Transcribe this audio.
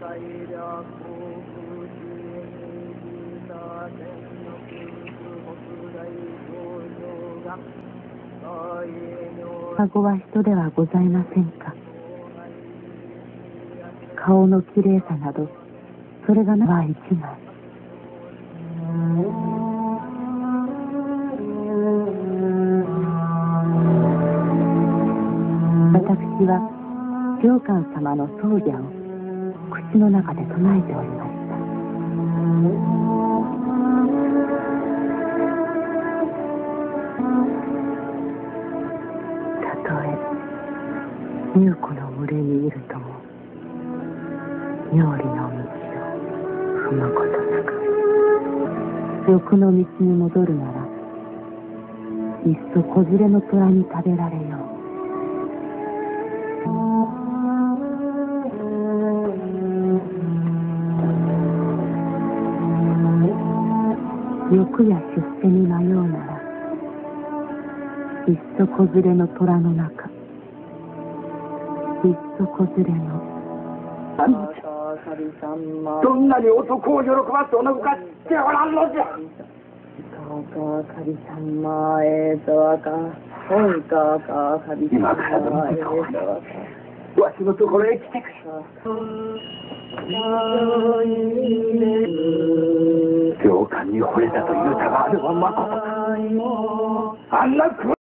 孫は人ではございませんか。顔のきれいさなどそれがは一枚。私は上官様の葬儀を口の中で唱えておりました。たとえ乳子の群れにいるとも妙理の道を踏むことなく欲の道に戻るならいっそ子連れの虎に食べられよう。欲や出世に迷うならいっそ子連れの虎の中いっそ子連れのどんなに男を喜ばすおのぶかしておらんのじゃ。今からでもわしのところへ来てくれ。上官に惚れたというたがあれはまことか。あんな